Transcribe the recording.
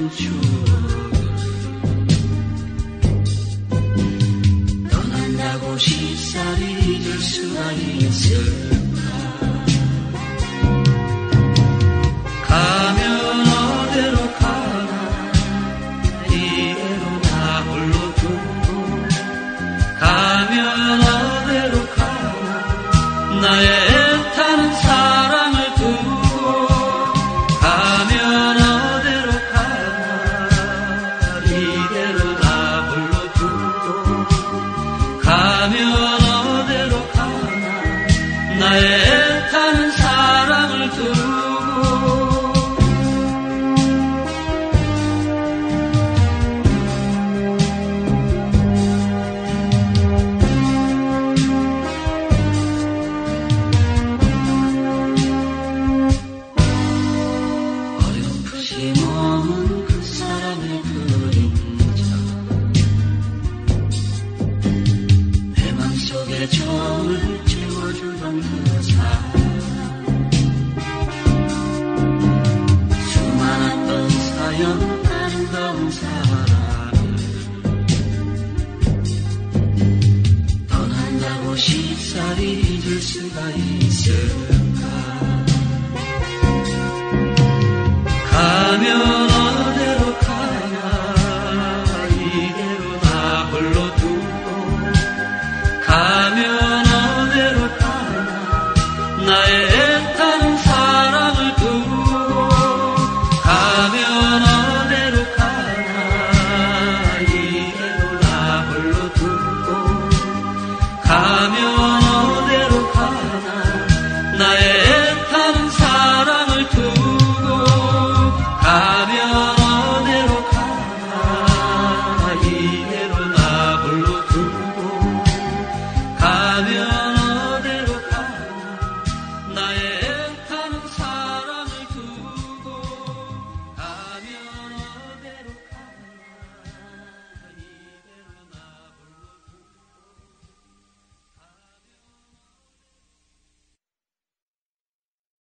추억 떠난다고 쉽사리 잊을 수가 있을까. 가면 어디로 가나 이대로 나 홀로 두고 가면 어디로 가나 나의 애타는 사랑을 두고 가면 어디로 가나 이대로 나 홀로 두고 가면 어디로 가나 나의 애타는 사랑을 두고 머문 그 사람의 그림자 내 맘속에 정을 채워주던 그 사람 수많았던 사연 아름다운 사람을 떠난다고 쉽사리 잊을 수가 있을까. 가면